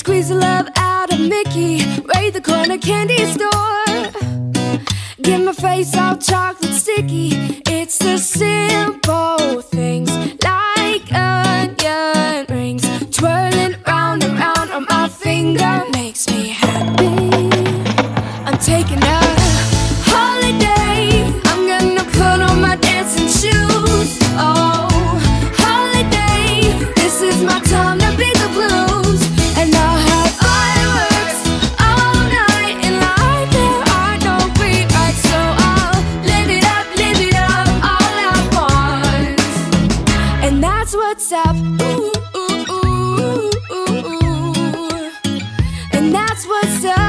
Squeeze the love out of Mickey, raid the corner candy store. Get my face all chocolate sticky. It's the simple things like onion rings twirling round and round on my finger. Makes me happy. I'm taking a holiday. I'm gonna put on my dancing shoes. Oh, holiday. This is my time to be the blues. And I'll have fireworks all night. In life there are no rewrites, so I'll live it up all at once. And that's what's up. Ooh, ooh, ooh, ooh, ooh. And that's what's up.